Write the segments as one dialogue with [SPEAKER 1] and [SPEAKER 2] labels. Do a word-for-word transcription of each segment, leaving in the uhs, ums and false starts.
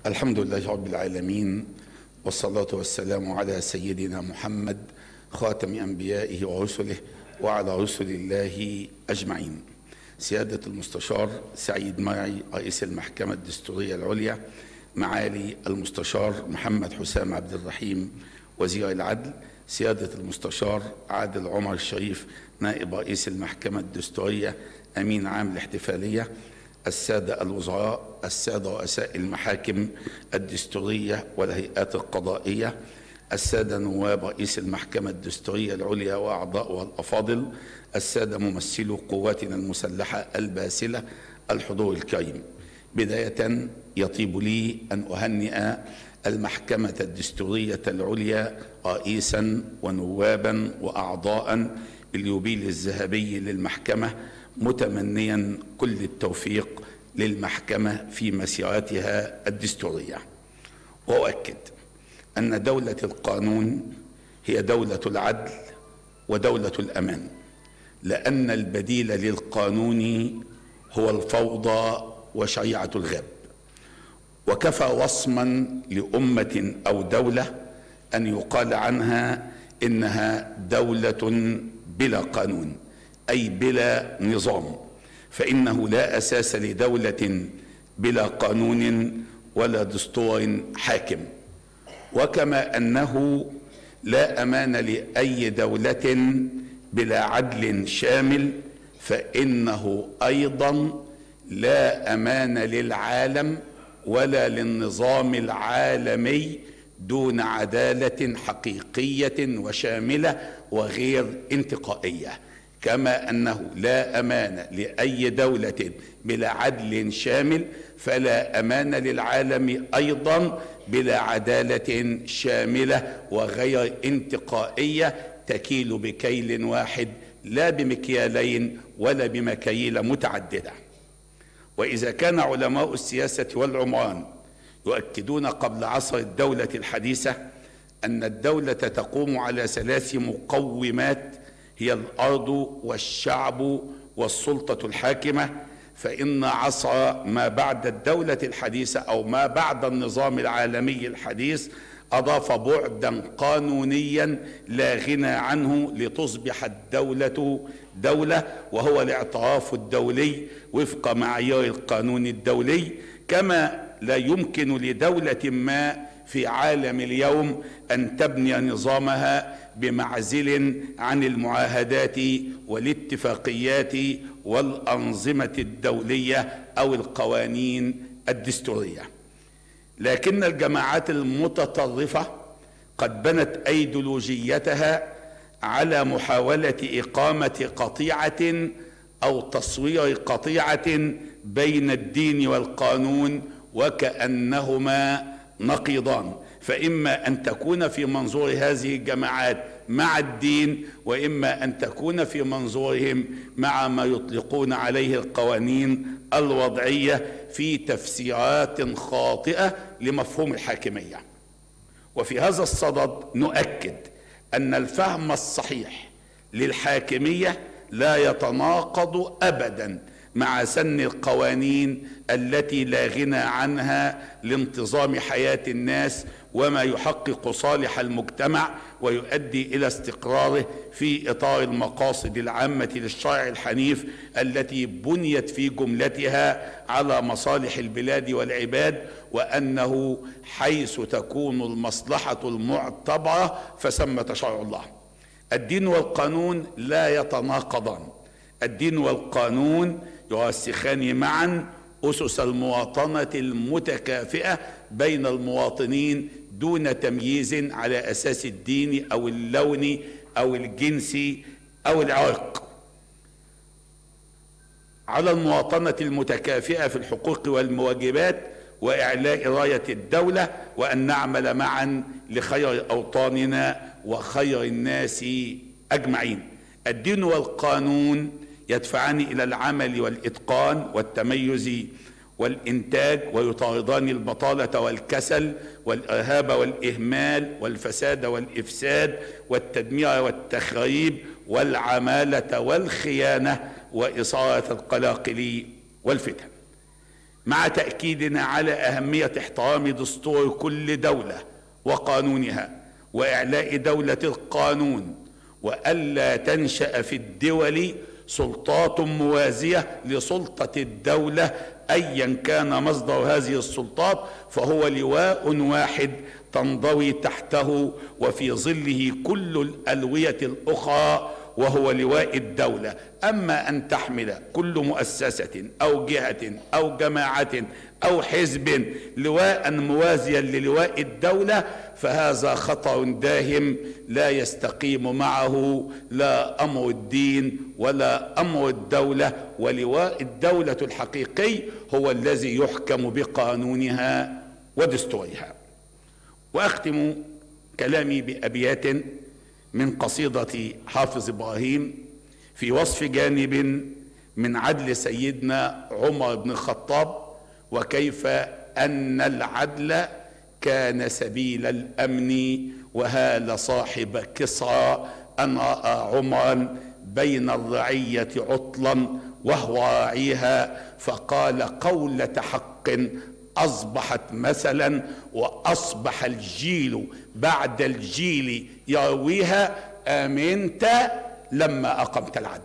[SPEAKER 1] الحمد لله رب العالمين، والصلاة والسلام على سيدنا محمد خاتم أنبيائه ورسله وعلى رسل الله أجمعين. سيادة المستشار سعيد مرعي رئيس المحكمة الدستورية العليا، معالي المستشار محمد حسام عبد الرحيم وزير العدل، سيادة المستشار عادل عمر الشريف نائب رئيس المحكمة الدستورية أمين عام الاحتفالية، السادة الوزراء، السادة رؤساء المحاكم الدستورية والهيئات القضائية، السادة نواب رئيس المحكمة الدستورية العليا وأعضاؤها الأفاضل، السادة ممثلو قواتنا المسلحة الباسلة، الحضور الكريم. بداية يطيب لي أن أهنئ المحكمة الدستورية العليا رئيسا ونوابا وأعضاء باليوبيل الذهبي للمحكمة، متمنيا كل التوفيق للمحكمة في مسيرتها الدستورية. وأؤكد أن دولة القانون هي دولة العدل ودولة الأمان، لأن البديل للقانون هو الفوضى وشريعة الغاب. وكفى وصما لأمة أو دولة أن يقال عنها إنها دولة بلا قانون، أي بلا نظام، فإنه لا أساس لدولة بلا قانون ولا دستور حاكم. وكما أنه لا أمان لأي دولة بلا عدل شامل، فإنه أيضا لا أمان للعالم ولا للنظام العالمي دون عدالة حقيقية وشاملة وغير انتقائية. كما أنه لا أمان لأي دولة بلا عدل شامل، فلا أمان للعالم أيضا بلا عدالة شاملة وغير انتقائية تكيل بكيل واحد لا بمكيالين ولا بمكاييل متعددة. وإذا كان علماء السياسة والعمران يؤكدون قبل عصر الدولة الحديثة أن الدولة تقوم على ثلاث مقومات هي الأرض والشعب والسلطة الحاكمة، فإن عصر ما بعد الدولة الحديثة أو ما بعد النظام العالمي الحديث أضاف بعدا قانونيا لا غنى عنه لتصبح الدولة دولة، وهو الاعتراف الدولي وفق معايير القانون الدولي. كما لا يمكن لدولة ما في عالم اليوم أن تبني نظامها بمعزل عن المعاهدات والاتفاقيات والأنظمة الدولية أو القوانين الدستورية. لكن الجماعات المتطرفة قد بنت أيديولوجيتها على محاولة إقامة قطيعة أو تصوير قطيعة بين الدين والقانون وكأنهما نقيضان، فإما أن تكون في منظور هذه الجماعات مع الدين، وإما أن تكون في منظورهم مع ما يطلقون عليه القوانين الوضعية في تفسيرات خاطئة لمفهوم الحاكمية. وفي هذا الصدد نؤكد أن الفهم الصحيح للحاكمية لا يتناقض أبدا مع سن القوانين التي لا غنى عنها لانتظام حياة الناس وما يحقق صالح المجتمع ويؤدي إلى استقراره في إطار المقاصد العامة للشرع الحنيف التي بنيت في جملتها على مصالح البلاد والعباد، وأنه حيث تكون المصلحة المعتبرة فثمة شرع الله. الدين والقانون لا يتناقضان، الدين والقانون يرسخان معا أسس المواطنة المتكافئة بين المواطنين دون تمييز على أساس الدين أو اللون أو الجنس أو العرق. على المواطنة المتكافئة في الحقوق والواجبات وإعلاء راية الدولة، وأن نعمل معا لخير أوطاننا وخير الناس أجمعين. الدين والقانون يدفعان إلى العمل والإتقان والتميز والإنتاج، ويطاردان البطالة والكسل والإرهاب والإهمال والفساد والإفساد والتدمير والتخريب والعمالة والخيانة وإثارة القلاقل والفتن. مع تأكيدنا على أهمية احترام دستور كل دولة وقانونها وإعلاء دولة القانون، وألا تنشأ في الدول سلطات موازية لسلطة الدولة أيا كان مصدر هذه السلطات، فهو لواء واحد تنضوي تحته وفي ظله كل الألوية الأخرى، وهو لواء الدولة. أما أن تحمل كل مؤسسة أو جهة أو جماعة أو حزب لواء موازيا للواء الدولة فهذا خطر داهم لا يستقيم معه لا أمر الدين ولا أمر الدولة، ولواء الدولة الحقيقي هو الذي يحكم بقانونها ودستورها. وأختم كلامي بأبيات من قصيدة حافظ إبراهيم في وصف جانب من عدل سيدنا عمر بن الخطاب، وكيف أن العدل كان سبيل الأمن، وهال صاحب كسرى أن رأى عمرا بين الرعية عطلا وهو راعيها، فقال قولة حق أصبحت مثلا وأصبح الجيل بعد الجيل يرويها. آمنت لما أقمت العدل،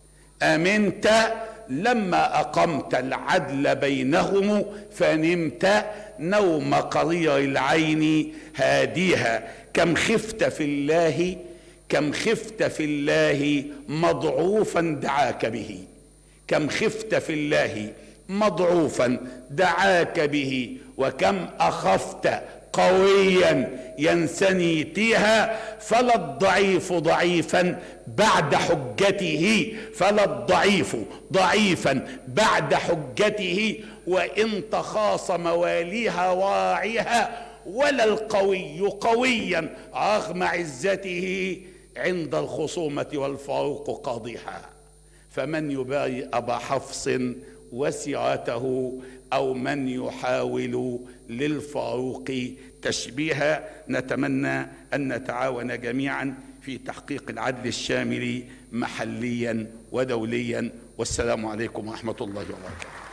[SPEAKER 1] آمنت لما أقمت العدل بينهم، فنمت نوم قرير العين هاديها. كم خفت في الله، كم خفت في الله مضعوفا دعاك به، كم خفت في الله مضعوفا دعاك به، وكم أخفت قويا ينسني تيها. فلا الضعيف ضعيفا بعد حجته، فلا الضعيف ضعيفا بعد حجته، وإن تخاصم واليها واعيها، ولا القوي قويا رغم عزته عند الخصومة والفاروق قاضيها. فمن يباري أبا حفص وسيرته، أو من يحاول للفاروق تشبيها. نتمنى أن نتعاون جميعا في تحقيق العدل الشامل محليا ودوليا، والسلام عليكم ورحمة الله وبركاته.